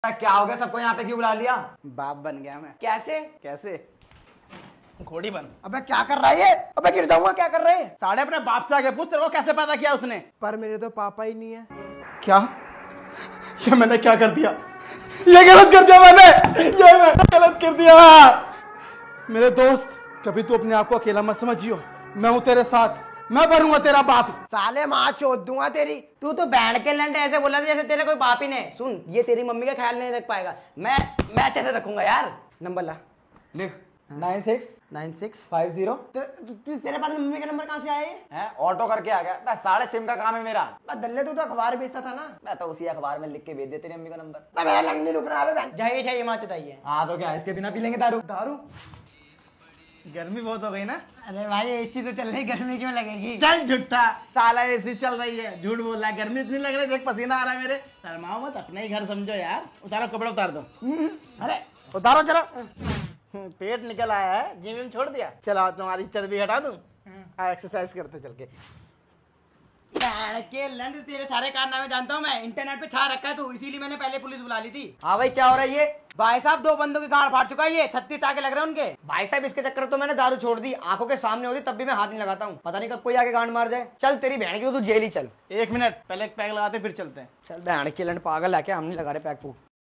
क्या हो गया, सबको यहाँ पे क्यों बुला लिया? बाप बन गया मैं। कैसे? कैसे? घोड़ी बन। अबे क्या कर रहा है ये? अबे गिर जाऊंगा, क्या कर रहे हैं? साढ़े अपने बाप से आगे पूछ, तेरे को कैसे पैदा किया उसने? पर मेरे तो पापा ही नहीं है। क्या? ये मैंने क्या कर दिया? ये गलत कर दिया मैंने, ये मैंने गलत कर दिया। मेरे दोस्त, कभी तू अपने आप को अकेला मत समझियो, मैं हूं तेरे साथ, मैं बनूंगा तेरा बाप। साले माँ चोद दूंगा तेरी। तू तो बैंड के लंड ऐसे बोला था जैसे तेरे कोई बाप ही नहीं। सुन, ये तेरी मम्मी का ख्याल नहीं रख पाएगा, मैं अच्छे से रखूंगा यार। नंबर ला, लिख 9650। तेरे पास मम्मी का नंबर कहाँ से आया है ऑटो करके आ गया, बस 6.5 का काम है मेरा। दल्ले, तू तो अखबार बेचता था ना। मैं तो उसी अखबार में लिख के भेज दे तेरी मम्मी का नंबर। मेरा लंग नहीं रुक रहा है। जाइए माँ चुताइए। हाँ तो क्या, इसके बिना पी लेंगे दारू? दारू? गर्मी बहुत हो गई ना। अरे भाई एसी तो चल रही, गर्मी क्यों लगेगी? चल झूठा, साला एसी चल रही है, झूठ बोल रहा है। गर्मी इतनी लग रही है, देख पसीना आ रहा है मेरे। शर्माओ मत, अपना ही घर समझो यार। उतारो कपड़े, उतार दो। अरे उतारो चलो। पेट निकल आया है, जिम छोड़ दिया। चलो तुम्हारी चर्बी हटा दूं, एक्सरसाइज करते चल के। के लंड, तेरे सारे कारनामे जानता हूँ मैं, इंटरनेट पे छा रखा है तू, इसीलिए मैंने पहले पुलिस बुला ली थी। हाँ भाई, क्या हो रहा है ये? भाई साहब 2 बंदों की गाड़ फाड़ चुका है ये, 36 टाके लग रहे हैं उनके। भाई साहब, इसके चक्कर तो मैंने दारू छोड़ दी, आंखों के सामने होती तब भी मैं हाथ नहीं लगाता हूँ। पता नहीं कब कोई आके गांड मार जाए। चल तेरी बहन की, तो तू जेल ही चल। 1 मिनट, पहले एक पैक लगाते फिर चलते हैं। चल बहन की लंड, पागल है क्या? हम नहीं लगा रहे पैक।